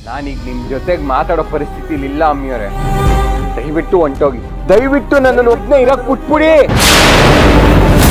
ನಾನೀಗ ನಿಮ್ ಜೊತೆಗೆ ಮಾತಾಡೋ ಪರಿಸ್ಥಿತಿಲಿ ಇಲ್ಲ ಅಮ್ಮಿಯವರೇ. ದಯವಿಟ್ಟು ಹೊಂಟೋಗಿ, ದಯವಿಟ್ಟು ನನ್ನನ್ನು ಒಬ್ಬನೇ ಇರಕ್ ಬಿಟ್ಬಿಡಿ.